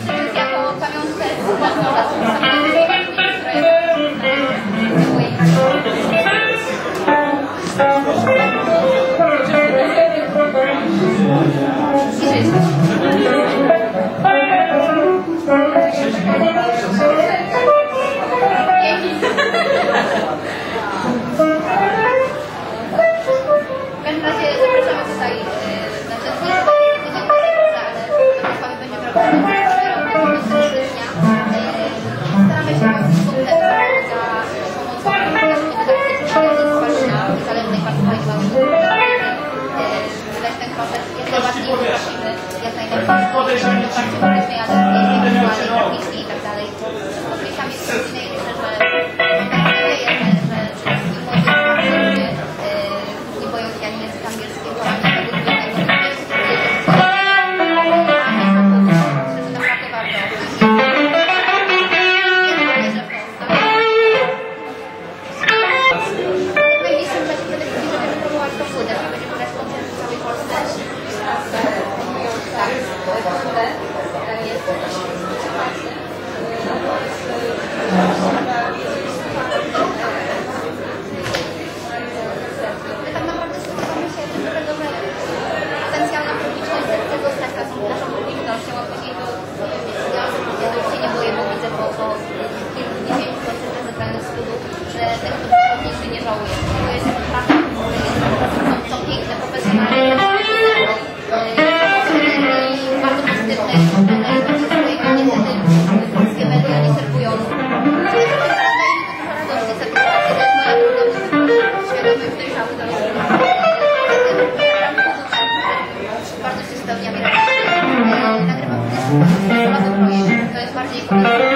jako pamiątkę w każdym razie zapraszamy tutaj na ten dzień, ale będzie brał stycznia. Staramy się wspólnie za pomocą wydawnictwa zależnej partii wydać ten koncert jak najbardziej prosimy, jak najbardziej politycznej, ale graficznej i tak dalej. Podpisami z rodziny i myślę, że mam nadzieję, że wszystkich młodych nie boją się ani języka angielskiego, ani tego trudnego. Naprawdę warto. W najbliższym czasie przede wszystkim, żeby próbować to płytę, że będzie grać koncerty w całej Polsce. Tak jest. My tak naprawdę spotykamy się dlatego, że potencjalna publiczność chce zostać naszą publicznością, a później to ja się nie boję, bo widzę po kilkudziesięciu koncertach zebranych z klubu, że tego nigdy nie żałuję. To jest naprawdę, są piękne, profesjonalne, i bardzo pozytywne, a niestety polskie media nie serwują. Bardzo się spełnia. Nagrywam projekt, to jest bardziej